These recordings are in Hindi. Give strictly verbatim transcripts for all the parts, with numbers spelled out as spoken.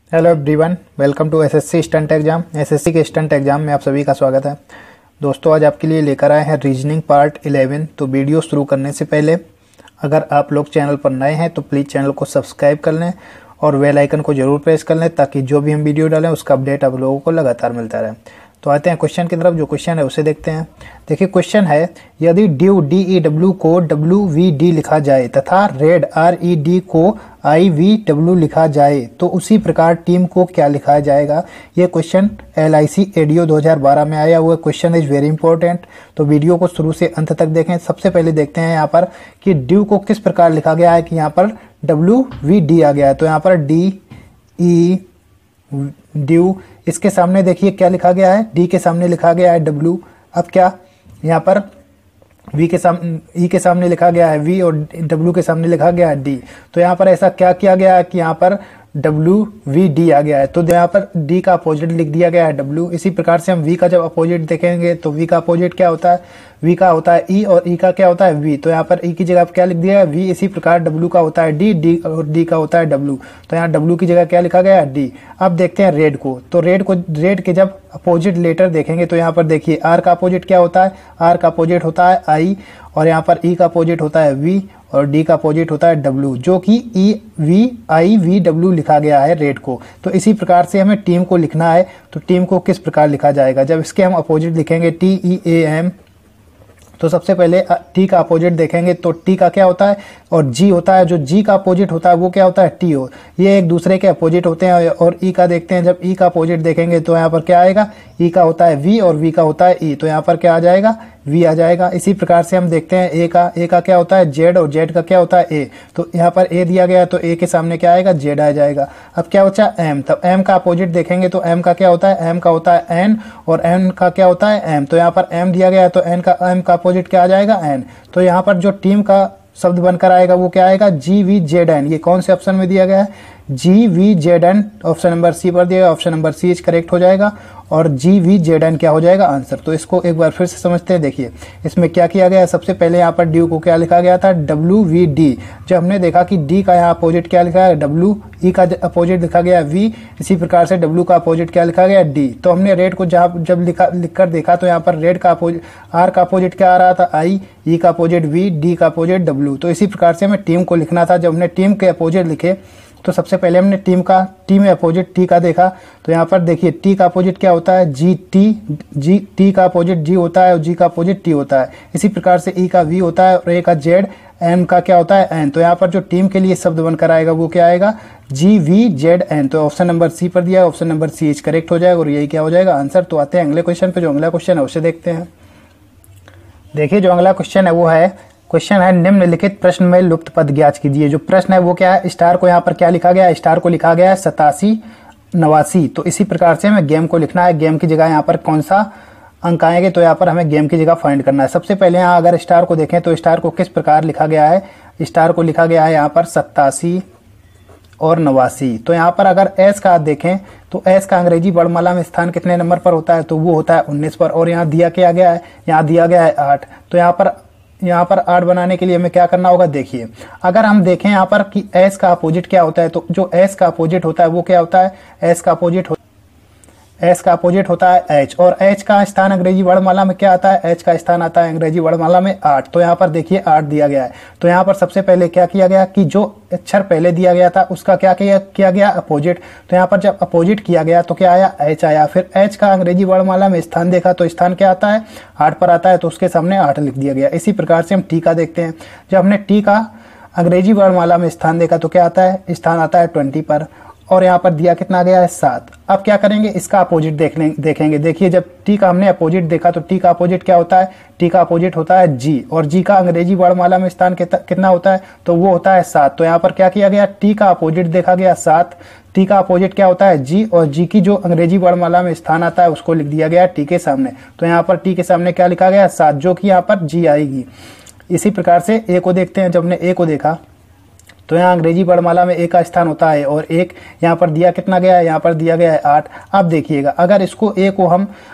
Hello everyone, welcome to SSC stunt exam. SSC के स्टंट एग्जाम में आप सभी का स्वागत है। दोस्तों, आज आपके लिए लेकर आए हैं रीजनिंग पार्ट इलेवन। तो वीडियो शुरू करने से पहले अगर आप लोग चैनल पर नए हैं तो प्लीज़ चैनल को सब्सक्राइब कर लें और बेल आइकन को जरूर प्रेस कर लें ताकि जो भी हम वीडियो डालें उसका अपडेट आप लोगों को लगातार मिलता रहे। तो आते हैं क्वेश्चन की तरफ। जो क्वेश्चन है उसे देखते हैं। देखिए, क्वेश्चन है, यदि ड्यू डी ई डब्ल्यू को डब्ल्यू वी डी लिखा जाए तथा रेड आर ई डी को आई वी डब्ल्यू लिखा जाए तो उसी प्रकार टीम को क्या लिखा जाएगा। ये क्वेश्चन एल आई सी एडियो दो हज़ार बारह में आया हुआ क्वेश्चन इज वेरी इंपॉर्टेंट। तो वीडियो को शुरू से अंत तक देखें। सबसे पहले देखते हैं यहाँ पर कि ड्यू को किस प्रकार लिखा गया है। कि यहाँ पर डब्ल्यू वी डी आ गया है, तो यहाँ पर डी ई ड्यू, इसके सामने देखिए क्या लिखा गया है, डी के सामने लिखा गया है डब्ल्यू। अब क्या यहाँ पर वी के सामने ई के सामने लिखा गया है वी और डब्ल्यू के सामने लिखा गया है डी। तो यहाँ पर ऐसा क्या किया गया है कि यहाँ पर डब्ल्यू वी डी आ गया है, तो यहाँ पर डी का अपोजिट लिख दिया गया है डब्ल्यू। इसी प्रकार से हम वी का जब अपोजिट देखेंगे तो वी का अपोजिट क्या होता है, वी का होता है ई और ई का क्या होता है वी। तो यहाँ पर ई की जगह क्या लिख दिया है वी। इसी प्रकार डब्ल्यू का होता है डी, डी और डी का होता है डब्ल्यू। तो यहाँ डब्ल्यू की जगह क्या लिखा गया है डी। अब देखते हैं रेड को। तो रेड को रेड के जब अपोजिट लेटर देखेंगे तो यहाँ पर देखिए आर का अपोजिट क्या होता है, आर का अपोजिट होता है आई और यहाँ पर ई का अपोजिट होता है वी और डी का अपोजिट होता है डब्ल्यू, जो कि E V I V W लिखा गया है रेड को। तो इसी प्रकार से हमें टीम को लिखना है। तो टीम को किस प्रकार लिखा जाएगा, जब इसके हम अपोजिट लिखेंगे टी ई ए एम, तो सबसे पहले टी का अपोजिट देखेंगे तो टी का क्या होता है और जी होता है। जो जी का अपोजिट होता है वो क्या होता है टी हो। ये एक दूसरे के अपोजिट होते हैं। और ई का देखते हैं, जब ई का अपोजिट देखेंगे तो यहाँ पर क्या आएगा, ई का होता है वी और वी का होता है ई, तो यहाँ पर क्या आ जाएगा वी आ जाएगा। इसी प्रकार से हम देखते हैं ए का, ए का क्या होता है जेड और जेड का क्या होता है ए। तो यहाँ पर ए दिया गया है तो ए के सामने क्या आएगा जेड आ जाएगा। अब क्या होता है एम, तब एम का अपोजिट देखेंगे तो एम का क्या होता है, एम का होता है एन और एन का क्या होता है एम। तो यहाँ पर एम दिया गया है तो एन का एम का अपोजिट क्या आ जाएगा एन। तो यहाँ पर जो टीम का शब्द बनकर आएगा वो क्या आएगा जी वी जेड एन। ये कौन से ऑप्शन में दिया गया है, G V Z N. Option number C पर दिया गया, option number C is correct हो जाएगा और जी वी जेड एन क्या हो जाएगा आंसर। तो इसको एक बार फिर से समझते हैं। देखिए इसमें क्या किया गया है, सबसे पहले यहाँ पर ड्यू को क्या लिखा गया था डब्ल्यू वी डी। जब हमने देखा कि डी का यहाँ अपोजिट क्या लिखा है डब्ल्यू, ई का अपोजिट लिखा गया वी, इसी प्रकार से डब्ल्यू का अपोजिट क्या लिखा गया डी। तो हमने रेड को जहाँ जब लिखा लिखकर देखा तो यहाँ पर रेड का अपोजिट आर का अपोजिट क्या आ रहा था आई, ई का अपोजिट वी, डी का अपोजिट डब्ल्यू। तो इसी प्रकार से हमें टीम को लिखना था। जब हमने टीम के अपोजिट लिखे तो सबसे पहले हमने टीम का टी में अपोजिट टी का देखा। तो यहाँ पर देखिए टी का अपोजिट क्या होता है जी टी, जी टी का अपोजिट जी होता है और जी का अपोजिट टी होता है। इसी प्रकार से ई का वी होता है और ए का जेड, एम का क्या होता है एन। तो यहाँ पर जो टीम के लिए शब्द बनकर आएगा वो क्या आएगा जी वी जेड एन। तो ऑप्शन नंबर सी पर दिया, option number C is correct हो जाएगा और यही क्या हो जाएगा आंसर। तो आते हैं अगले क्वेश्चन पे। जो अगला क्वेश्चन है उसे देखते हैं। देखिए जो अगला क्वेश्चन है वो है, क्वेश्चन है निम्नलिखित प्रश्न में लुप्त पद ज्ञात कीजिए। जो प्रश्न है वो क्या है, स्टार को यहाँ पर क्या लिखा गया है, स्टार को लिखा गया है सतासी नवासी। तो इसी प्रकार से हमें गेम को लिखना है। गेम की जगह यहाँ पर कौन सा अंक आएंगे, तो यहाँ पर हमें गेम की जगह फाइंड करना है। सबसे पहले यहाँ अगर स्टार को देखें तो स्टार को किस प्रकार लिखा गया है, स्टार को लिखा गया है यहाँ पर सत्तासी और नवासी। तो यहाँ पर अगर एस का देखें तो एस का अंग्रेजी वर्णमाला में स्थान कितने नंबर पर होता है, तो वो होता है उन्नीस पर। और यहाँ दिया क्या गया है, यहाँ दिया गया है आठ। तो यहाँ पर यहाँ पर आठ बनाने के लिए हमें क्या करना होगा, देखिए अगर हम देखें यहाँ पर कि एस का अपोजिट क्या होता है, तो जो एस का अपोजिट होता है वो क्या होता है, एस का अपोजिट हो एस का अपोजिट होता है एच। और एच का स्थान अंग्रेजी वर्णमाला में क्या आता है, एच का स्थान आता है अंग्रेजी वर्णमाला में आठ। तो यहाँ पर देखिए आठ दिया गया है। तो यहाँ पर सबसे पहले क्या किया गया कि जो अक्षर पहले दिया गया था उसका क्या किया किया गया अपोजिट। तो यहाँ पर जब अपोजिट किया गया तो क्या आया एच आया। फिर एच का अंग्रेजी वर्णमाला में स्थान देखा तो स्थान क्या आता है आठ पर आता है, तो उसके सामने आठ लिख दिया गया। इसी प्रकार से हम टी का देखते हैं। जब हमने टी का अंग्रेजी वर्णमाला में स्थान देखा तो क्या आता है, स्थान आता है ट्वेंटी पर और यहाँ पर दिया कितना गया है सात। अब क्या करेंगे, इसका अपोजिट देख देखेंगे। देखिए जब टी का हमने अपोजिट देखा तो टी का अपोजिट क्या होता है, टी का अपोजिट होता है जी और जी का अंग्रेजी वर्णमाला में स्थान कितना होता है, तो वो होता है सात। तो यहाँ पर क्या किया गया, टी का अपोजिट देखा गया सात, टी का अपोजिट क्या होता है जी और जी की जो अंग्रेजी वर्णमाला में स्थान आता है उसको लिख दिया गया टी के सामने। तो यहाँ पर टी के सामने क्या लिखा गया सात, जो कि यहाँ पर जी आएगी। इसी प्रकार से ए को देखते हैं। जब हमने ए को देखा तो यहाँ अंग्रेजी वर्णमाला में ए का स्थान होता है और एक यहाँ पर दिया कितना गया है, यहाँ पर दिया गया है आठ। अब देखिएगा अगर इसको ए को हम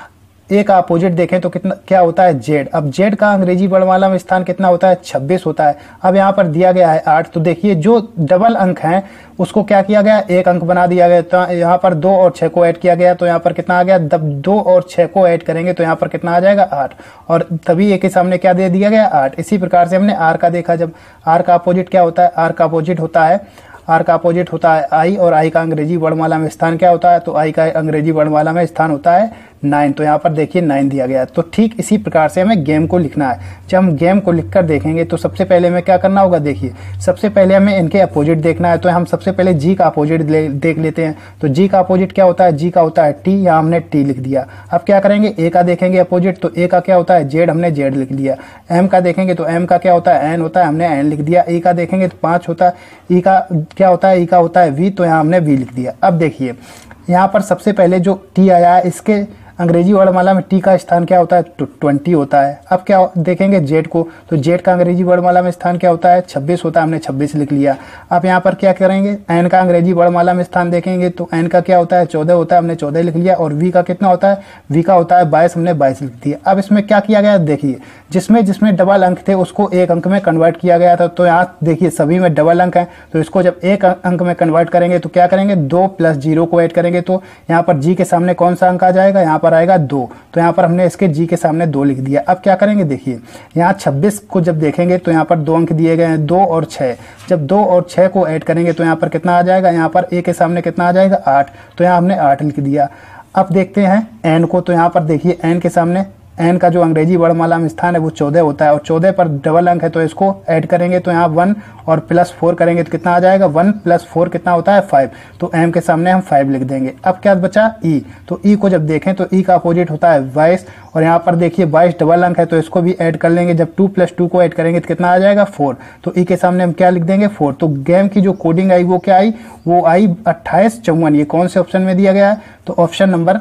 ए का अपोजिट देखें तो कितना क्या होता है जेड। अब जेड का अंग्रेजी वर्णमाला में स्थान कितना होता है छब्बीस होता है। अब यहाँ पर दिया गया है आठ, तो देखिए जो डबल अंक हैं उसको क्या किया गया, एक अंक बना दिया गया। तो यहाँ पर दो और छह को ऐड किया गया, तो यहाँ पर कितना आ गया, जब दो और छह को ऐड करेंगे तो यहाँ पर कितना आ जाएगा आठ, और तभी ए के सामने क्या दे दिया गया आठ। इसी प्रकार से हमने आर का देखा, जब आर का अपोजिट क्या होता है, आर का अपोजिट होता है आर का अपोजिट होता है आई, और आई का अंग्रेजी वर्णमाला में स्थान क्या होता है, तो आई का अंग्रेजी वर्णमाला में स्थान होता है नाइन। तो यहाँ पर देखिए नाइन दिया गया है। तो ठीक इसी प्रकार से हमें गेम को लिखना है। जब हम गेम को लिखकर देखेंगे तो सबसे पहले हमें क्या करना होगा, देखिए सबसे पहले हमें इनके अपोजिट देखना है। तो हम सबसे पहले जी का अपोजिट देख लेते हैं। तो जी का अपोजिट क्या होता है, जी का होता है टी, यहाँ हमने टी लिख दिया। अब क्या करेंगे, ए का देखेंगे अपोजिट, तो ए का क्या होता है जेड, हमने जेड लिख दिया। एम का देखेंगे तो एम का क्या होता है एन होता है, हमने एन लिख दिया। ई का देखेंगे तो पांच होता है, ई का क्या होता है, ई का होता है वी, तो यहाँ हमने वी लिख दिया। अब देखिए यहाँ पर सबसे पहले जो टी आया है इसके अंग्रेजी वर्णमाला में टी का स्थान क्या होता है, ट्वेंटी होता है। अब क्या देखेंगे जेड को, तो जेड का अंग्रेजी वर्णमाला में स्थान क्या होता है, छब्बीस होता है, हमने छब्बीस लिख लिया। अब यहाँ पर क्या करेंगे, एन का अंग्रेजी वर्णमाला में स्थान देखेंगे तो एन का क्या होता है, चौदह होता है, हमने चौदह लिख लिया। और वी का कितना होता है, वी का होता है बाईस, हमने बाईस लिख दिया। अब इसमें क्या किया गया, देखिए जिसमें जिसमें डबल अंक थे उसको एक अंक में कन्वर्ट किया गया था। तो यहाँ देखिए सभी में डबल अंक है, तो इसको जब एक अंक में कन्वर्ट करेंगे तो क्या करेंगे, दो प्लस जीरो को ऐड करेंगे, तो यहाँ पर जी के सामने कौन सा अंक आ जाएगा, यहाँ पर आएगा दो। तो यहाँ पर हमने इसके जी के सामने दो लिख दिया। अब क्या करेंगे, देखिए यहाँ छब्बीस को जब देखेंगे तो यहाँ पर दो अंक दिए गए हैं, दो और छह। जब दो और छह को ऐड करेंगे तो यहाँ पर कितना आ जाएगा, यहाँ पर ए के सामने कितना आ जाएगा आठ, तो यहाँ हमने आठ लिख दिया। अब देखते हैं एन को, तो यहाँ पर देखिए एन के सामने एन का जो अंग्रेजी वर्णमाला में स्थान है वो चौदह होता है, और चौदह पर डबल अंक है तो इसको ऐड करेंगे तो यहाँ वन और प्लस फोर करेंगे तो कितना आ जाएगा, वन प्लस फोर कितना होता है फाइव, तो एम के सामने हम फाइव लिख देंगे। अब क्या बचा ई, तो ई को जब देखें तो ई का अपोजिट होता है बाईस, और यहाँ पर देखिए बाईस डबल अंक है तो इसको भी ऐड कर लेंगे। जब टू प्लस टू को ऐड करेंगे तो कितना आ जाएगा फोर, तो ई के सामने हम क्या लिख देंगे फोर। तो गेम की जो कोडिंग आई वो क्या आई, वो आई अट्ठाईस चौवन। ये कौन से ऑप्शन में दिया गया है, तो ऑप्शन नंबर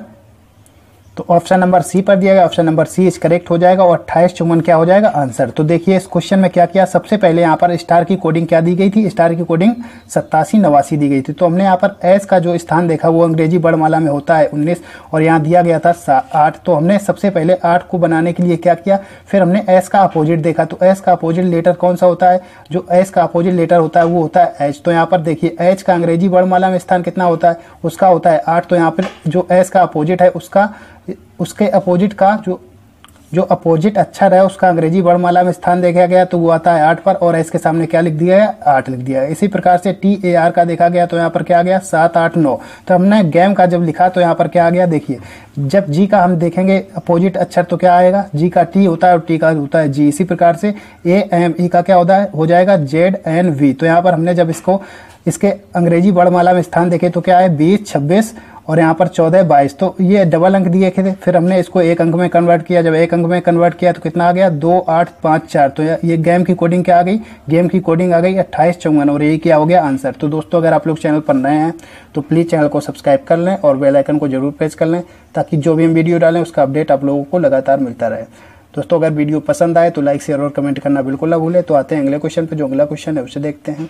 तो ऑप्शन नंबर सी पर दिया गया, option number C is correct हो जाएगा, और अट्ठाईस चौवन क्या हो जाएगा आंसर। तो देखिए इस क्वेश्चन में क्या किया, सबसे पहले यहाँ पर स्टार की कोडिंग क्या दी गई थी, स्टार की कोडिंग सत्तासी नवासी दी गई थी। तो हमने यहाँ पर एस का जो स्थान देखा वो अंग्रेजी वर्णमाला में होता है उन्नीस, और यहाँ दिया गया था आठ। तो हमने सबसे पहले आठ को बनाने के लिए क्या किया, फिर हमने एस का अपोजिट देखा। तो एस का अपोजिट लेटर कौन सा होता है, जो एस का अपोजिट लेटर होता है वो होता है एच। तो यहाँ पर देखिए एच का अंग्रेजी वर्णमाला में स्थान कितना होता है, उसका होता है आठ। तो यहाँ पर जो एस का अपोजिट है उसका उसके अपोजिट का जो जो अपोजिट अक्षर है उसका अंग्रेजी वर्णमाला में स्थान देखा गया तो वो आता है आठ पर, और इसके सामने क्या लिख दिया है, आठ लिख दिया है। इसी प्रकार से टी ए आर का देखा गया तो यहाँ पर क्या आ गया, सात आठ नौ। तो हमने गेम का जब लिखा तो यहाँ पर क्या आ गया, देखिए जब जी का हम देखेंगे अपोजिट अक्षर तो क्या आएगा, जी का टी होता है और टी का होता है जी। इसी प्रकार से ए एम ई का क्या होता है, हो जाएगा जेड एन वी। तो यहाँ पर हमने जब इसको इसके अंग्रेजी वर्णमाला में स्थान देखे तो क्या है, बीस छब्बीस और यहाँ पर चौदह बाईस। तो ये डबल अंक दिए थे, फिर हमने इसको एक अंक में कन्वर्ट किया। जब एक अंक में कन्वर्ट किया तो कितना आ गया, दो आठ पाँच चार। तो ये गेम की कोडिंग क्या आ गई, गेम की कोडिंग आ गई अट्ठाईस चौवन, और यही क्या हो गया आंसर। तो दोस्तों अगर आप लोग चैनल पर नए हैं तो प्लीज़ चैनल को सब्सक्राइब कर लें और बेल आइकन को जरूर प्रेस कर लें, ताकि जो भी हम वीडियो डालें उसका अपडेट आप लोगों को लगातार मिलता रहे। दोस्तों अगर वीडियो पसंद आए तो लाइक शेयर और कमेंट करना बिल्कुल ना भूलें। तो आते हैं अगले क्वेश्चन पे। जो अगला क्वेश्चन है उसे देखते हैं।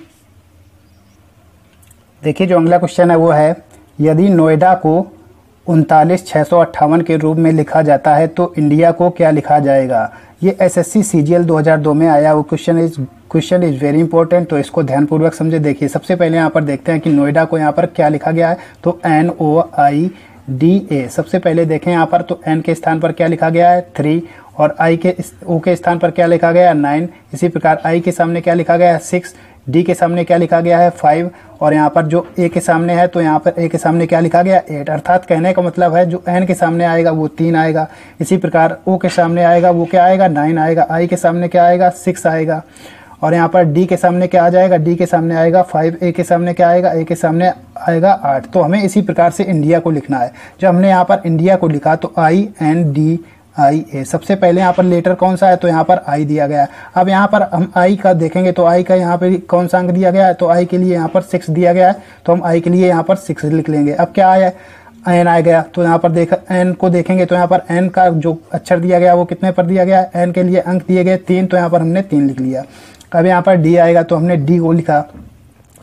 देखिए जो अगला क्वेश्चन है वो है, यदि नोएडा को उनतालीस छः सौ अट्ठावन के रूप में लिखा जाता है तो इंडिया को क्या लिखा जाएगा। ये एसएससी सीजीएल दो हज़ार दो में आया वो question is question is very important. तो इसको ध्यानपूर्वक समझे। देखिए सबसे पहले यहाँ पर देखते हैं कि नोएडा को यहाँ पर क्या लिखा गया है, तो N O I D A. सबसे पहले देखें यहाँ पर तो एन के स्थान पर क्या लिखा गया है, थ्री, और आई के ओ के स्थान पर क्या लिखा गया है, नाइन। इसी प्रकार आई के सामने क्या लिखा गया है, सिक्स। डी के सामने क्या लिखा गया है, फाइव, और यहाँ पर जो ए के सामने है तो यहाँ पर ए के सामने क्या लिखा गया, एट। अर्थात कहने का मतलब है जो एन के सामने आएगा वो तीन आएगा। इसी प्रकार ओ के सामने आएगा वो क्या आएगा, नाइन आएगा। आई के सामने क्या आएगा, सिक्स आएगा। और यहाँ पर डी के सामने क्या आ जाएगा, डी के सामने आएगा फाइव। ए के सामने क्या आएगा, ए के सामने आएगा आठ। तो हमें इसी प्रकार से इंडिया को लिखना है। जब हमने यहाँ पर इंडिया को लिखा तो आई एन डी आई ए। सबसे पहले यहाँ पर लेटर कौन सा है, तो यहाँ पर आई दिया गया है। अब यहाँ पर हम आई का देखेंगे तो आई का यहाँ पे कौन सा अंक दिया गया है, तो आई के लिए यहाँ पर सिक्स दिया गया है। तो हम आई के लिए यहाँ पर सिक्स लिख लेंगे। अब क्या आया, एन आ गया। तो यहाँ पर देख एन को देखेंगे तो यहाँ पर एन का जो अक्षर दिया गया वो कितने पर दिया गया है, एन के लिए अंक दिए गए तीन। तो यहाँ पर हमने तीन लिख लिया। अब यहाँ पर डी आएगा तो हमने डी को लिखा।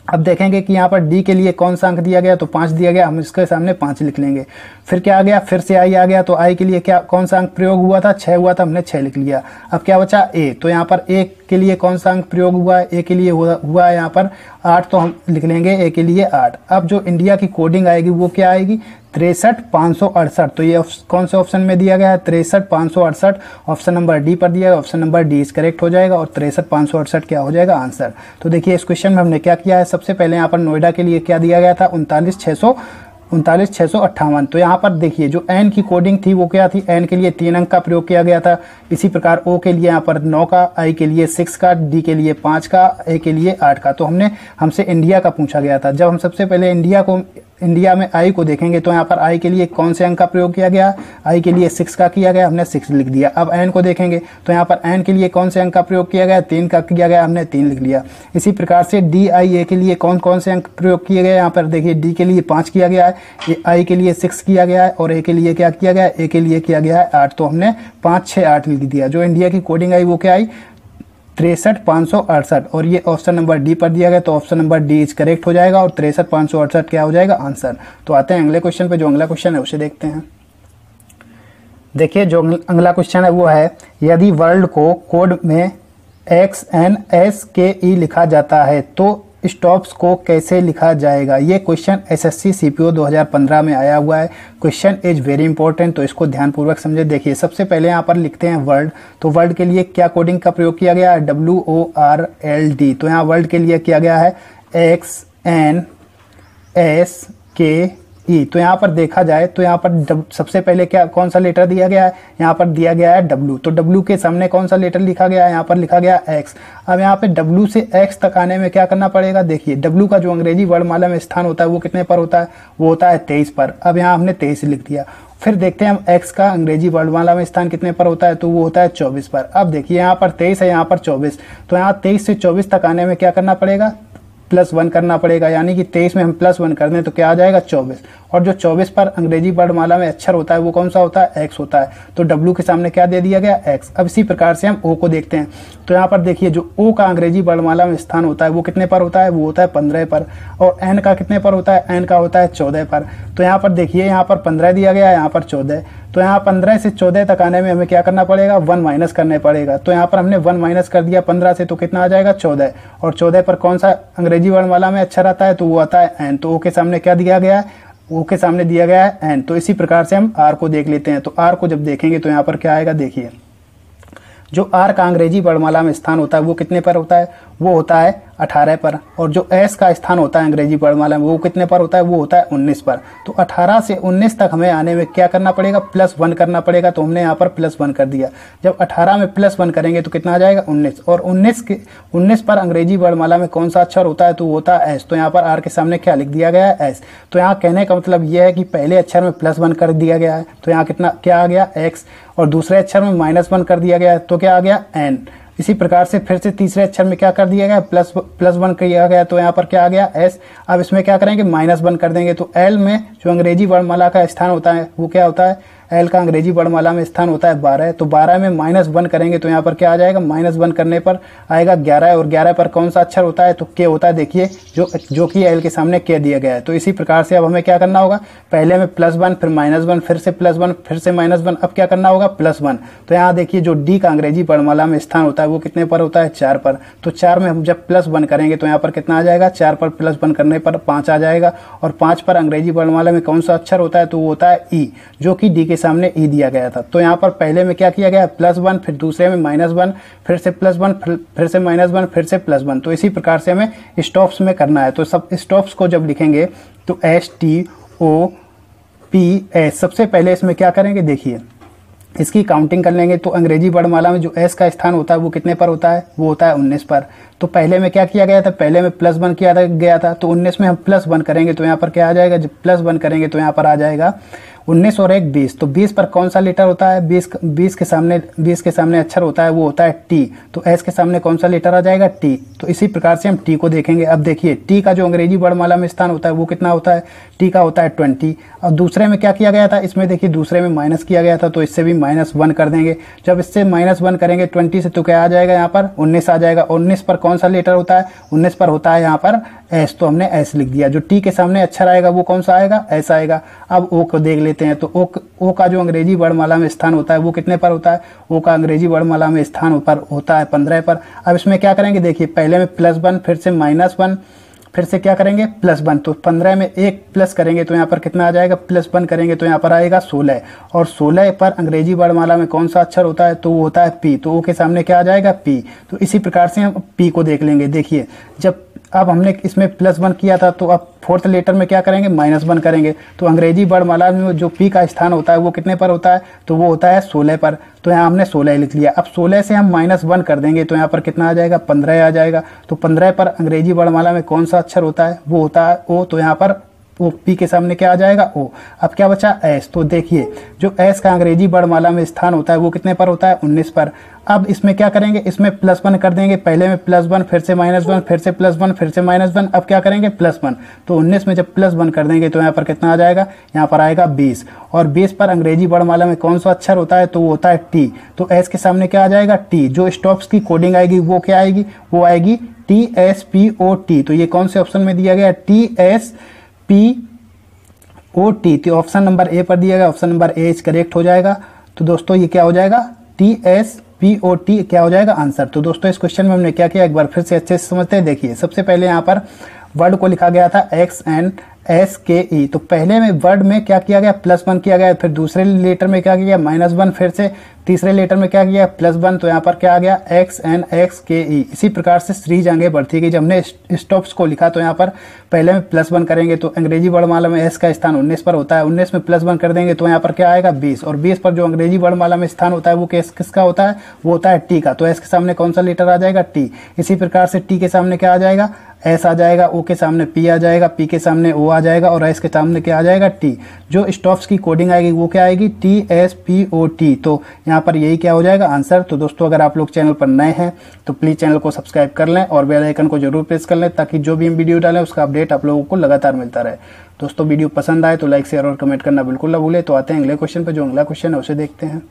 अब देखेंगे कि यहाँ पर डी के लिए कौन सा अंक दिया गया, तो पाँच दिया गया, हम इसके सामने पाँच लिख लेंगे। फिर क्या आ गया, फिर से आई आ गया, तो आई के लिए क्या कौन सा अंक प्रयोग हुआ था, छः हुआ था, हमने छः लिख लिया। अब क्या बचा ए, तो यहाँ पर ए के लिए कौन सा अंक प्रयोग हुआ है, ए के लिए हुआ, हुआ है यहाँ पर आठ, तो हम लिख लेंगे ए के लिए आठ। अब जो इंडिया की कोडिंग आएगी वो क्या आएगी, तिरसठ पाँच सौ अड़सठ। तो ये कौन से ऑप्शन में दिया गया है, तिरसठ पाँच सौ अड़सठ, ऑप्शन नंबर डी पर दिया है, option number D is correct हो जाएगा और तिरसठ पाँच सौ अड़सठ क्या हो जाएगा आंसर। तो देखिए इस क्वेश्चन में हमने क्या किया है, सबसे पहले यहाँ पर नोएडा के लिए क्या दिया गया था, उनतालीस छः सौ उनतालीस छः सौ अट्ठावन। तो यहाँ पर देखिए जो एन की कोडिंग थी वो क्या थी, एन के लिए तीन अंक का प्रयोग किया गया था। इसी प्रकार ओ के लिए यहाँ पर नौ का, आई के लिए सिक्स का, डी के लिए पाँच का, ए के लिए आठ का। तो हमने हमसे इंडिया का पूछा गया था। जब हम सबसे पहले इंडिया को इंडिया में आई को देखेंगे तो यहाँ पर आई के लिए कौन से अंक का प्रयोग किया गया, आई के लिए सिक्स का किया गया, हमने सिक्स लिख दिया। अब एन को देखेंगे तो यहाँ पर एन के लिए कौन से अंक का प्रयोग किया गया, तीन का किया गया, हमने तीन लिख लिया। इसी प्रकार से डी आई ए के लिए कौन कौन से अंक प्रयोग किए गए, यहाँ पर देखिए डी के लिए पाँच किया गया है, आई के लिए सिक्स किया गया है और ए के लिए क्या किया गया है, ए के लिए किया गया है आठ। तो हमने पाँच छः आठ लिख दिया। जो इंडिया की कोडिंग आई वो क्या आई, तिरसठ पाँच सौ अड़सठ, और ये ऑप्शन नंबर डी पर दिया गया, तो option number D is correct हो जाएगा और तिरसठ पाँच सौ अड़सठ क्या हो जाएगा आंसर। तो आते हैं अगले क्वेश्चन पे। जो अगला क्वेश्चन है उसे देखते हैं। देखिए जो अगला क्वेश्चन है वो है, यदि वर्ल्ड को कोड में एक्स एन एस के ई लिखा जाता है तो स्टॉप्स को कैसे लिखा जाएगा। ये क्वेश्चन एसएससी सीपीओ दो हज़ार पंद्रह में आया हुआ है। क्वेश्चन इज वेरी इंपॉर्टेंट, तो इसको ध्यानपूर्वक समझे। देखिए सबसे पहले यहाँ पर लिखते हैं वर्ल्ड, तो वर्ल्ड के लिए क्या कोडिंग का प्रयोग किया गया है, W O R L D. तो यहाँ वर्ल्ड के लिए किया गया है एक्स एन एस के ई। तो यहाँ पर देखा जाए तो यहाँ पर सबसे पहले क्या कौन सा लेटर दिया गया है, यहाँ पर दिया गया है डब्ल्यू। तो डब्ल्यू के सामने कौन सा लेटर लिखा गया है, यहाँ पर लिखा गया एक्स। अब यहाँ पे डब्ल्यू से एक्स तक आने में क्या करना पड़ेगा, देखिए डब्ल्यू का जो अंग्रेजी वर्णमाला में स्थान होता है वो कितने पर होता है, वो होता है तेईस पर। अब यहाँ हमने तेईस लिख दिया। फिर देखते हैं हम एक्स का अंग्रेजी वर्णमाला में स्थान कितने पर होता है, तो वो होता है चौबीस पर। अब देखिए यहाँ पर तेईस है, यहाँ पर चौबीस, तो यहाँ तेईस से चौबीस तक आने में क्या करना पड़ेगा, प्लस वन करना पड़ेगा। यानी कि तेईस में हम प्लस वन कर दें तो क्या आ जाएगा चौबीस, और जो चौबीस पर अंग्रेजी वर्णमाला में अक्षर होता है वो कौन सा होता है, एक्स होता है। तो डब्ल्यू के सामने क्या दे दिया गया, एक्स। अब इसी प्रकार से हम ओ को देखते हैं। तो यहाँ पर देखिए जो ओ का अंग्रेजी वर्णमाला में स्थान होता है वो कितने पर होता है, वो होता है पंद्रह पर। और एन का कितने पर होता है, एन का होता है चौदह पर। तो यहाँ पर देखिए यहाँ पर पंद्रह दिया गया है, यहाँ पर चौदह। तो यहाँ पंद्रह से चौदह तक आने में हमें क्या करना पड़ेगा, वन माइनस करने पड़ेगा। तो यहाँ पर हमने वन माइनस कर दिया पंद्रह से, तो कितना आ जाएगा चौदह। और चौदह पर कौन सा अंग्रेजी वर्णमाला में अक्षर आता है, तो वो आता है एन। तो ओ के सामने क्या दिया गया है, ओ के सामने दिया गया है एन। तो इसी प्रकार से हम आर को देख लेते हैं। तो आर को जब देखेंगे तो यहाँ पर क्या आएगा, देखिए जो आर का अंग्रेजी वर्णमाला में स्थान होता है वो कितने पर होता है, वो होता है अठारह पर। और जो एस का स्थान होता है अंग्रेजी वर्णमाला में वो कितने पर होता है, वो होता है उन्नीस पर। तो अठारह से उन्नीस तक हमें आने में क्या करना पड़ेगा, प्लस वन करना पड़ेगा। तो हमने यहाँ पर प्लस वन कर दिया। जब अठारह में प्लस वन करेंगे तो कितना आ जाएगा, उन्नीस। और उन्नीस के उन्नीस पर अंग्रेजी वर्णमाला में कौन सा अक्षर होता है, तो वो होता है एस। तो यहाँ पर आर के सामने क्या लिख दिया गया है, एस। तो यहाँ कहने का मतलब यह है कि पहले अक्षर में प्लस वन कर दिया गया है, तो यहाँ कितना क्या आ गया, एक्स। और दूसरे अक्षर में माइनस वन कर दिया गया है, तो क्या आ गया, एन। इसी प्रकार से फिर से तीसरे अक्षर में क्या कर दिया गया, प्लस प्लस वन किया गया, तो यहाँ पर क्या आ गया, एस। अब इसमें क्या करेंगे, माइनस वन कर देंगे। तो एल में जो अंग्रेजी वर्णमाला का स्थान होता है वो क्या होता है, एल का अंग्रेजी वर्णमाला में स्थान होता है बारह। तो बारह में माइनस वन करेंगे तो यहाँ पर क्या आ जाएगा, माइनस वन करने पर आएगा ग्यारह। और ग्यारह पर कौन सा अक्षर होता है, तो के होता है। देखिए जो जो कि एल के सामने के दिया गया है। तो इसी प्रकार से अब हमें क्या करना होगा, पहले में प्लस वन, फिर माइनस वन, फिर से प्लस वन, फिर से माइनस वन। अब क्या करना होगा, प्लस वन। तो यहाँ देखिए जो डी का अंग्रेजी वर्णमाला में स्थान होता है वो कितने पर होता है, चार पर। तो चार में हम जब प्लस वन करेंगे तो यहाँ पर कितना आ जाएगा, चार पर प्लस वन करने पर पाँच आ जाएगा। और पाँच पर अंग्रेजी वर्णमाला में कौन सा अक्षर होता है, तो वो होता है ई, जो कि डी के सामने ई दिया गया था। तो यहाँ पर पहले में क्या किया गया, प्लस वन, फिर दूसरे में माइनस वन, फिर से प्लस वन, फिर से माइनस वन, फिर से प्लस वन। तो इसी प्रकार से हमें स्टॉप्स में करना है। तो सब स्टॉप्स को जब लिखेंगे तो S T O P S, सबसे पहले इसमें क्या करेंगे, देखिए इसकी काउंटिंग कर लेंगे। तो अंग्रेजी वर्णमाला में जो एस का स्थान होता है वो कितने पर होता है, वो होता है उन्नीस पर। तो पहले में क्या किया गया था, पहले में प्लस वन किया गया था। तो उन्नीस में हम प्लस वन करेंगे तो यहाँ पर क्या आ जाएगा, जब प्लस वन करेंगे तो यहाँ पर आ जाएगा उन्नीस और एक बीस। तो बीस पर कौन सा लेटर होता है, बीस बीस के सामने बीस के सामने अक्षर होता है वो होता है टी। तो एस के सामने कौन सा लेटर आ जाएगा, टी। तो इसी प्रकार से हम टी को देखेंगे। अब देखिए टी का जो अंग्रेजी वर्णमाला में स्थान होता है वो कितना होता है, टी का होता है ट्वेंटी। और दूसरे में क्या किया गया था, इसमें देखिए दूसरे में माइनस किया गया था। तो इससे भी माइनस वन कर देंगे। जब इससे माइनस वन करेंगे ट्वेंटी से तो क्या आ जाएगा, यहाँ पर उन्नीस आ जाएगा। उन्नीस पर कौन सा लेटर होता है, उन्नीस पर होता है यहाँ पर एस, तो हमने एस लिख दिया। जो टी के सामने अक्षर आएगा वो कौन सा आएगा, एस आएगा। अब ओ को देख लेते हैं, तो ओ, ओ का जो अंग्रेजी वर्णमाला में स्थान होता है वो कितने पर होता है, ओ का अंग्रेजी वर्णमाला में स्थान पर होता है पंद्रह पर। अब इसमें क्या करेंगे, देखिए पहले में प्लस वन, फिर से माइनस वन, फिर से क्या करेंगे प्लस वन, तो पंद्रह में एक प्लस करेंगे तो यहाँ पर कितना आ जाएगा, प्लस वन करेंगे तो यहाँ पर आएगा सोलह। और सोलह पर अंग्रेजी वर्णमाला में कौन सा अक्षर होता है, तो वो होता है पी, तो ओ के सामने क्या आ जाएगा, पी। तो इसी प्रकार से हम पी को देख लेंगे। देखिए जब अब हमने इसमें प्लस वन किया था, तो अब फोर्थ लेटर में क्या करेंगे, माइनस वन करेंगे। तो अंग्रेजी वर्णमाला में जो पी का स्थान होता है वो कितने पर होता है, तो वो होता है सोलह पर। तो यहाँ हमने सोलह लिख लिया। अब सोलह से हम माइनस वन कर देंगे तो यहाँ पर कितना आ जाएगा, पंद्रह आ जाएगा। तो पंद्रह पर अंग्रेजी वर्णमाला में कौन सा अक्षर होता है, वो होता है ओ, तो यहाँ पर वो पी के सामने क्या आ जाएगा, ओ। अब क्या बचा, एस। तो देखिए जो एस का अंग्रेजी वर्णमाला में स्थान होता है वो कितने पर होता है, उन्नीस पर। अब इसमें क्या करेंगे, इसमें प्लस वन कर देंगे, पहले में प्लस वन, फिर से माइनस वन, फिर से प्लस वन, फिर से माइनस वन। अब क्या करेंगे, प्लस वन। तो उन्नीस में जब प्लस वन कर देंगे तो यहाँ पर कितना आ जाएगा, यहाँ पर आएगा बीस। और बीस पर अंग्रेजी वर्णमाला में कौन सा अक्षर होता है, तो वो होता है टी। तो एस के सामने क्या आ जाएगा, टी। जो स्टॉप्स की कोडिंग आएगी वो क्या आएगी, वो आएगी T S P O T. तो ये कौन से ऑप्शन में दिया गया, T S P O T. तो ऑप्शन नंबर ए पर दिया गया, option number A is correct हो जाएगा। तो दोस्तों ये क्या हो जाएगा, T S P O T क्या हो जाएगा आंसर। तो दोस्तों इस क्वेश्चन में हमने क्या किया, एक बार फिर से अच्छे से समझते हैं। देखिए सबसे पहले यहाँ पर वर्ड को लिखा गया था एक्स एन एस के ई। तो पहले में वर्ड में क्या किया गया, प्लस वन किया गया, फिर दूसरे लेटर में क्या किया, माइनस वन, फिर से तीसरे लेटर में क्या किया, प्लस वन। तो यहाँ पर क्या आ गया, एक्स एन एक्स के ई। इसी प्रकार से सीरीज आगे बढ़ती गई। जब हमने स्टॉप्स को लिखा तो यहाँ पर पहले में प्लस वन करेंगे तो अंग्रेजी वर्णमाला में एस का स्थान उन्नीस पर होता है, उन्नीस में प्लस वन कर देंगे तो यहाँ पर क्या आएगा, बीस। और बीस पर जो अंग्रेजी वर्णमाला में स्थान होता है वो किस किसका होता है, वो होता है टी का। तो एस के सामने कौन सा लेटर आ जाएगा, टी। इसी प्रकार से टी के सामने क्या आ जाएगा, एस आ जाएगा, ओ के सामने पी आ जाएगा, पी के सामने ओ आ जाएगा, और एस के सामने क्या आ जाएगा, टी। जो स्टॉप्स की कोडिंग आएगी वो क्या आएगी, T S P O T. तो यहाँ पर यही क्या हो जाएगा आंसर। तो दोस्तों अगर आप लोग चैनल पर नए हैं तो प्लीज चैनल को सब्सक्राइब कर लें और बेल आइकन को जरूर प्रेस कर लें, ताकि जो भी हम वीडियो डालें उसका अपडेट आप लोगों को लगातार मिलता रहे। दोस्तों वीडियो पसंद आए तो लाइक शेयर और कमेंट करना बिल्कुल ना भूले। तो आते हैं अगले क्वेश्चन पर। जो अगला क्वेश्चन है उसे देखते हैं।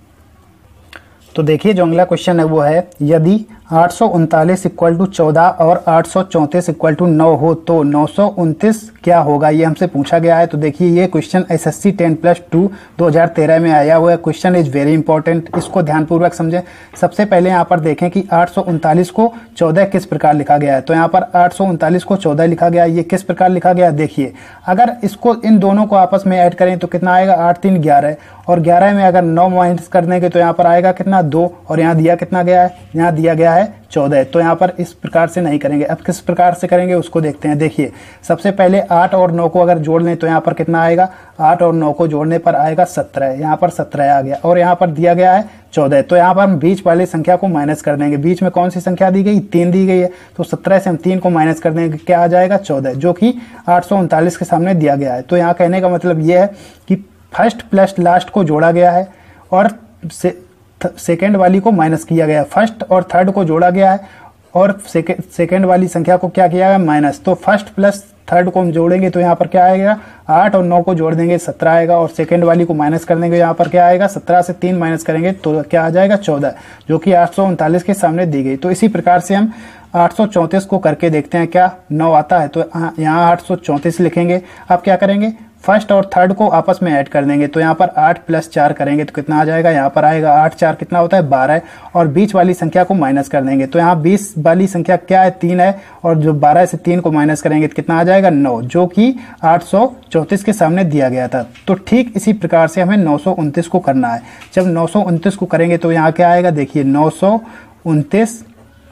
तो देखिए जो अगला क्वेश्चन है वो है, यदि आठ सौ उनतालीस इक्वल टू चौदह और आठ सौ चौंतीस इक्वल टू नौ हो तो नौ सौ उनतीस क्या होगा, ये हमसे पूछा गया है। तो देखिए ये question SSC ten plus two दो हज़ार तेरह में आया हुआ है। क्वेश्चन इज वेरी इंपॉर्टेंट, इसको ध्यानपूर्वक समझें। सबसे पहले यहाँ पर देखें कि आठ सौ उनतालीस को चौदह किस प्रकार लिखा गया है। तो यहाँ पर आठ सौ उनतालीस को चौदह लिखा गया है, ये किस प्रकार लिखा गया है देखिए। अगर इसको इन दोनों को आपस में ऐड करें तो कितना आएगा, आठ तीन ग्यारह, और ग्यारह में अगर नौ माइनस कर देंगे तो यहाँ पर आएगा कितना, दो, और यहाँ दिया कितना गया है, यहाँ दिया गया है चौदह। तो यहाँ पर इस प्रकार से नहीं करेंगे। अब किस प्रकार से करेंगे उसको देखते हैं। देखिए सबसे पहले आठ और नौ को अगर जोड़ लें तो यहाँ पर कितना आएगा, आठ और नौ को जोड़ने पर आएगा सत्रह, यहाँ पर सत्रह आ गया, और यहाँ पर दिया गया है चौदह। तो यहाँ पर हम बीच वाली संख्या को माइनस कर देंगे। बीच में कौन सी संख्या दी गई, तीन दी गई है। तो सत्रह से हम तीन को माइनस कर देंगे, क्या आ जाएगा, चौदह, जो कि आठ सौ उनतालीस के सामने दिया गया है। तो यहाँ कहने का मतलब ये है कि फर्स्ट प्लस लास्ट को जोड़ा गया है और से, सेकेंड वाली को माइनस किया गया। फर्स्ट और थर्ड को जोड़ा गया है और सेकेंड सेकेंड वाली संख्या को क्या किया गया, माइनस। तो फर्स्ट प्लस थर्ड को हम जोड़ेंगे तो यहाँ पर क्या आएगा, आठ और नौ को जोड़ देंगे सत्रह आएगा, और सेकेंड वाली को माइनस कर देंगे, यहाँ पर क्या आएगा, सत्रह से तीन माइनस करेंगे तो क्या आ जाएगा, चौदह, जो कि आठ सौ उनतालीस के सामने दी गई। तो इसी प्रकार से हम आठ सौ चौंतीस को करके देखते हैं क्या नौ आता है। तो यहाँ आठ सौ चौंतीस लिखेंगे। अब क्या करेंगे, फर्स्ट और थर्ड को आपस में ऐड कर देंगे। तो यहाँ पर आठ प्लस चार करेंगे तो कितना आ जाएगा, यहाँ पर आएगा आठ, चार कितना होता है, बारह, और बीच वाली संख्या को माइनस कर देंगे। तो यहाँ बीस वाली संख्या क्या है, तीन है, और जो बारह से तीन को माइनस करेंगे तो कितना आ जाएगा, नौ, जो कि आठ सौ चौंतीस के सामने दिया गया था। तो ठीक इसी प्रकार से हमें नौ सौ उनतीस को करना है। जब नौ सौ उनतीस को करेंगे तो यहाँ क्या आएगा, देखिए नौ सौ उनतीस।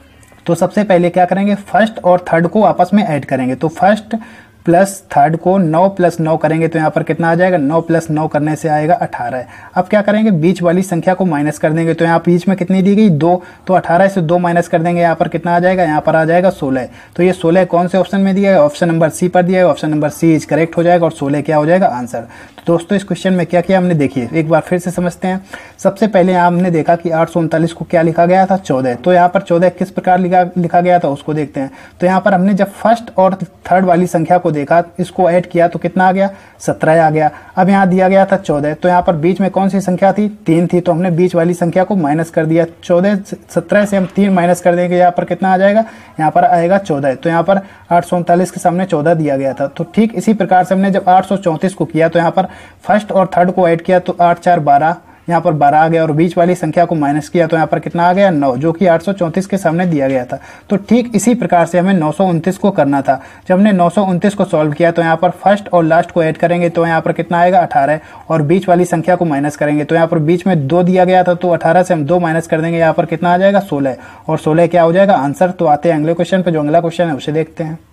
तो सबसे पहले क्या करेंगे, फर्स्ट और थर्ड को आपस में ऐड करेंगे। तो फर्स्ट प्लस थर्ड को नौ प्लस नौ करेंगे तो यहाँ पर कितना आ जाएगा, नौ प्लस नौ करने से आएगा अठारह। अब क्या करेंगे, बीच वाली संख्या को माइनस कर देंगे। तो यहाँ बीच में कितनी दी गई, दो, तो अठारह से दो माइनस कर देंगे, यहाँ पर कितना आ जाएगा, यहाँ पर आ जाएगा सोलह। तो ये सोलह कौन से ऑप्शन में दिया है, ऑप्शन नंबर सी पर दिया है। Option number C is correct हो जाएगा और सोलह क्या हो जाएगा आंसर। तो दोस्तों इस क्वेश्चन में क्या किया हमने, देखिए एक बार फिर से समझते हैं। सबसे पहले यहाँ हमने देखा कि आठ सौ उनतालीस को क्या लिखा गया था, चौदह। तो यहाँ पर चौदह किस प्रकार लिखा लिखा गया था उसको देखते हैं। तो यहाँ पर हमने जब फर्स्ट और थर्ड वाली संख्या को को देखा, इसको ऐड किया तो कितना आ गया, सत्रह आ गया। अब यहाँ दिया गया था चौदह, तो यहाँ पर बीच में कौन सी संख्या थी, तीन थी, तो हमने बीच वाली संख्या को माइनस कर दिया। चौदह सत्रह से हम तीन माइनस कर देंगे, यहाँ पर कितना आ जाएगा, यहाँ पर आएगा चौदह। तो यहाँ पर आठ सौ उनतालीस के सामने चौदह दिया गया था। तो ठीक इसी प्रकार से हमने जब आठ सौ चौंतीस को किया तो यहाँ पर फर्स्ट और थर्ड को ऐड किया तो आठ चार बारह, यहाँ पर बारह आ गया, और बीच वाली संख्या को माइनस किया तो यहाँ पर कितना आ गया, नौ, जो कि आठ सौ चौंतीस के सामने दिया गया था। तो ठीक इसी प्रकार से हमें नौ सौ उनतीस को करना था। जब हमने नौ सौ उनतीस को सॉल्व किया तो यहाँ पर फर्स्ट और लास्ट को ऐड करेंगे तो यहाँ पर कितना आएगा, अठारह, और बीच वाली संख्या को माइनस करेंगे तो यहाँ पर बीच में दो दिया गया था, तो अठारह से हम दो माइनस कर देंगे, यहाँ पर कितना आ जाएगा, सोलह, और सोलह क्या हो जाएगा, आंसर। तो आते हैं अगले क्वेश्चन पे। जो अगला क्वेश्चन है उसे देखते हैं।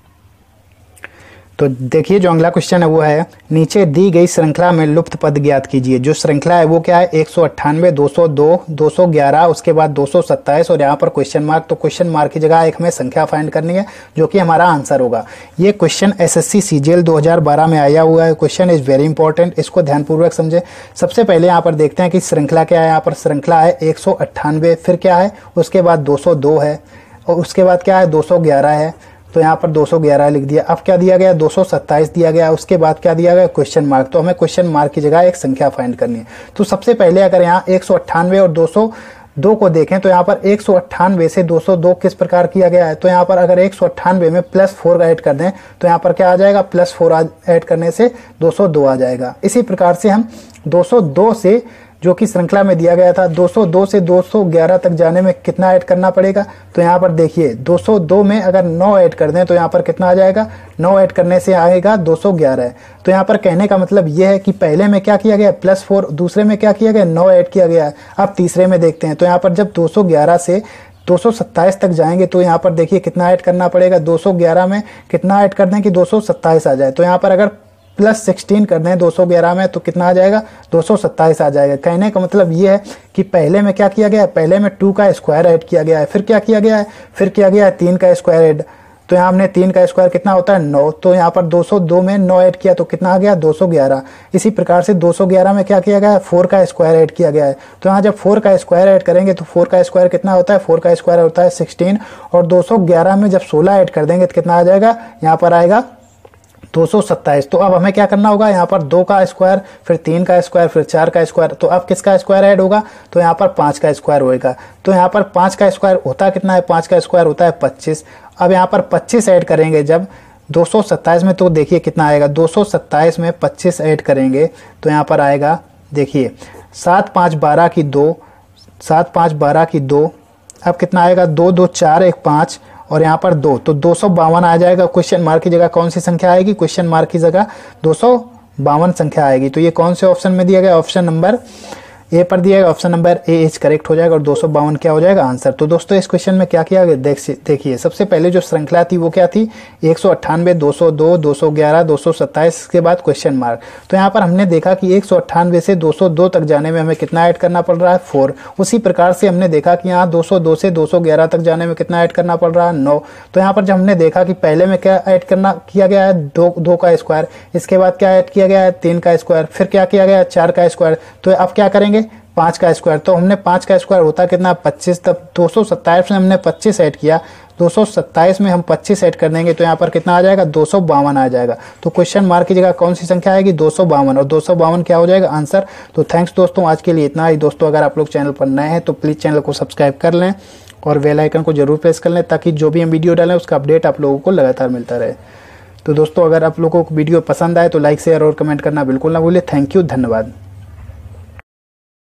तो देखिए जो अगला क्वेश्चन है वो है, नीचे दी गई श्रृंखला में लुप्त पद ज्ञात कीजिए। जो श्रृंखला है वो क्या है, एक सौ अट्ठानवे, दो सौ दो, दो सौ ग्यारह, उसके बाद दो सौ सत्ताईस, और यहाँ पर क्वेश्चन मार्क। तो क्वेश्चन मार्क की जगह एक हमें संख्या फाइंड करनी है जो कि हमारा आंसर होगा। ये क्वेश्चन एसएससी सीजीएल दो हज़ार बारह में आया हुआ है। क्वेश्चन इज वेरी इंपॉर्टेंट, इसको ध्यानपूर्वक समझे। सबसे पहले यहाँ पर देखते हैं कि श्रृंखला क्या है। यहाँ पर श्रृंखला है एक सौ अट्ठानवे, फिर क्या है, उसके बाद दो सौ दो है, और उसके बाद क्या है, दो सौ ग्यारह है, तो यहाँ पर दो सौ ग्यारह लिख दिया। अब क्या दिया गया, दो सौ सत्ताईस दिया गया, उसके बाद क्या दिया गया, क्वेश्चन मार्क। तो हमें क्वेश्चन मार्क की जगह एक संख्या फाइंड करनी है। तो सबसे पहले अगर यहाँ एक सौ अट्ठानवे और दो सौ दो को देखें तो यहाँ पर एक सौ अट्ठानवे से दो सौ दो किस प्रकार किया गया है, तो यहाँ पर अगर एक सौ अट्ठानवे में प्लस फोर ऐड कर दें तो यहाँ पर क्या आ जाएगा, प्लस फोर ऐड करने से दो सौ दो आ जाएगा। इसी प्रकार से हम दो सौ दो से, जो कि श्रृंखला में दिया गया था, दो सौ दो से दो सौ ग्यारह तक जाने में कितना ऐड करना पड़ेगा, तो यहाँ पर देखिए दो सौ दो में अगर नौ ऐड कर दें तो यहाँ पर कितना आ जाएगा, नौ ऐड करने से आएगा दो सौ ग्यारह। तो यहाँ पर कहने का मतलब यह है कि पहले में क्या किया गया, प्लस फोर, दूसरे में क्या किया गया, नौ ऐड किया गया है। अब तीसरे में देखते हैं, तो यहाँ पर जब दो सौ ग्यारह से दो सौ सत्ताईस तक जाएंगे तो यहाँ पर देखिए कितना ऐड करना पड़ेगा, दो सौ ग्यारह में कितना ऐड कर दें कि दो सौ सत्ताईस आ जाए। तो यहाँ पर अगर प्लस सिक्सटीन कर दें दो सौ ग्यारह में तो कितना आ जाएगा, दो सौ सत्ताईस आ जाएगा। कहने का मतलब ये है कि पहले में क्या किया गया है, पहले में टू का स्क्वायर ऐड किया गया है, फिर क्या किया गया है, फिर किया गया है तीन का स्क्वायर ऐड। तो यहाँ हमने तीन का स्क्वायर कितना होता है, नौ, तो यहाँ पर दो सौ दो में नौ ऐड किया तो कितना आ गया, दो सौ ग्यारह। इसी प्रकार से दो सौ ग्यारह में क्या किया गया है, फोर का स्क्वायर ऐड किया गया है। तो यहाँ जब फोर का स्क्वायर ऐड करेंगे तो फोर का स्क्वायर कितना होता है, फोर का स्क्वायर होता है सिक्सटीन, और दो सौ ग्यारह में जब सोलह ऐड कर देंगे तो कितना आ जाएगा, यहाँ पर आएगा दो सौ सत्ताईस। तो अब हमें क्या करना होगा, यहाँ पर दो का स्क्वायर, फिर तीन का स्क्वायर, फिर चार का स्क्वायर। तो अब किसका स्क्वायर ऐड होगा, तो यहाँ पर पाँच का स्क्वायर होएगा। तो यहाँ पर पाँच का स्क्वायर होता कितना है, पाँच का स्क्वायर होता है पच्चीस। अब यहाँ पर पच्चीस ऐड करेंगे जब दो सौ सत्ताईस में, तो देखिए कितना आएगा, दो सौ सत्ताईस में पच्चीस ऐड करेंगे तो यहाँ पर आएगा, देखिए सात पाँच बारह की दो, सात पाँच बारह की दो। अब कितना आएगा, दो दो चार, एक पाँच, और यहाँ पर दो, तो दो सौ बावन आ जाएगा। क्वेश्चन मार्क की जगह कौन सी संख्या आएगी, क्वेश्चन मार्क की जगह दो सौ बावन संख्या आएगी। तो ये कौन से ऑप्शन में दिया गया, ऑप्शन नंबर ए पर दिया गया, option number A is correct हो जाएगा, और दो सौ बावन क्या हो जाएगा, आंसर। तो दोस्तों इस क्वेश्चन में क्या किया गया, देख देखिए सबसे पहले जो श्रृंखला थी वो क्या थी, एक सौ अट्ठानवे, दो सौ दो, दो सौ ग्यारह, दो सौ सत्ताईस के बाद क्वेश्चन मार्क। तो यहाँ पर हमने देखा कि एक सौ अट्ठानवे से दो सौ दो तक जाने में हमें कितना ऐड करना पड़ रहा है, फोर। उसी प्रकार से हमने देखा कि यहाँ दो सौ दो से दो सौ ग्यारह तक जाने में कितना ऐड करना पड़ रहा है, नौ। तो यहाँ पर जब हमने देखा कि पहले में क्या ऐड करना किया गया है, दो दो का स्क्वायर, इसके बाद क्या ऐड किया गया है, तीन का स्क्वायर, फिर क्या किया गया है, चार का स्क्वायर। तो अब क्या करेंगे, पाँच का स्क्वायर। तो हमने पाँच का स्क्वायर होता कितना, पच्चीस। तब दो सौ सत्ताईस में हमने पच्चीस ऐड किया, दो सौ सत्ताईस में हम पच्चीस ऐड कर देंगे तो यहाँ पर कितना आ जाएगा, दो सौ बावन आ जाएगा। तो क्वेश्चन मार्क की जगह कौन सी संख्या आएगी, दो सौ बावन, और दो सौ बावन क्या हो जाएगा, आंसर। तो थैंक्स दोस्तों, आज के लिए इतना ही। दोस्तों अगर आप लोग चैनल पर नए हैं तो प्लीज़ चैनल को सब्सक्राइब कर लें और बेल आइकन को जरूर प्रेस कर लें, ताकि जो भी हम वीडियो डालें उसका अपडेट आप लोगों को लगातार मिलता रहे। तो दोस्तों अगर आप लोगों को वीडियो पसंद आए तो लाइक शेयर और कमेंट करना बिल्कुल ना भूलें। थैंक यू, धन्यवाद।